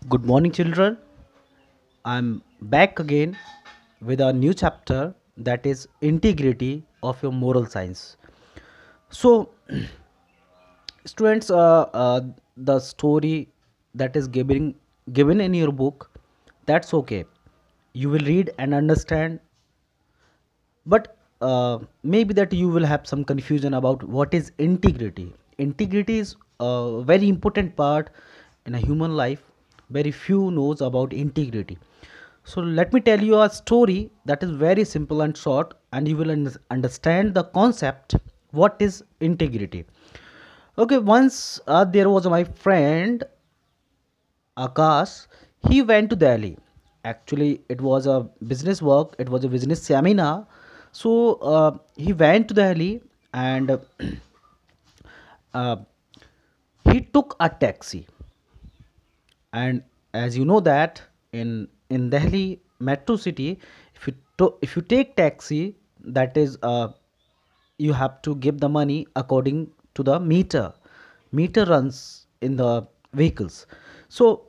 Good morning, children. I'm back again with a new chapter that is integrity of your moral science. So, students, the story that is given in your book, that's okay. You will read and understand, but maybe that you will have some confusion about what is integrity. Integrity is a very important part in a human life. Very few knows about integrity. So let me tell you a story that is very simple and short, and you will understand the concept. What is integrity? Okay, once there was my friend Akash. He went to Delhi. Actually, it was a business work. It was a business seminar. So he went to Delhi and uh, he took a taxi. And as you know that in Delhi metro city, if you take taxi, that is you have to give the money according to the meter. Meter runs in the vehicles. So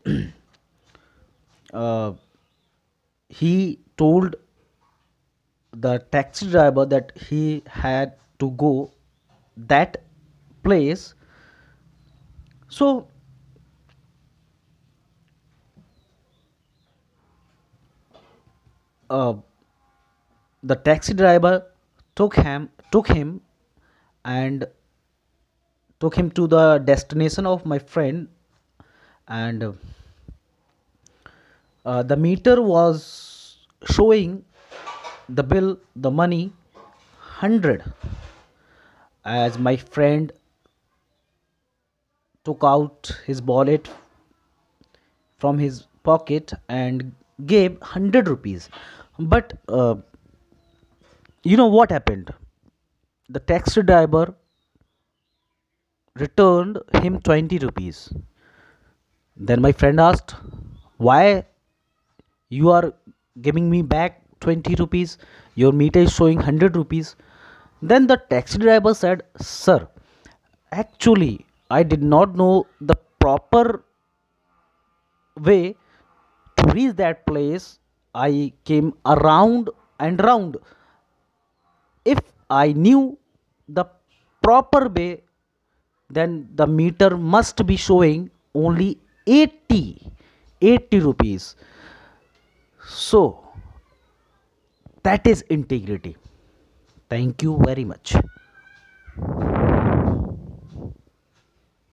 uh, he told the taxi driver that he had to go that place. So uh, the taxi driver took him and took him to the destination of my friend, and the meter was showing the bill, the money 100. As my friend took out his wallet from his pocket and gave 100 rupees. But you know what happened? The taxi driver returned him 20 rupees. Then my friend asked, why you are giving me back 20 rupees? Your meter is showing 100 rupees. Then the taxi driver said, sir, actually, I did not know the proper way to reach that place. I came around and round. If I knew the proper way, then the meter must be showing only 80 rupees. So that is integrity. Thank you very much.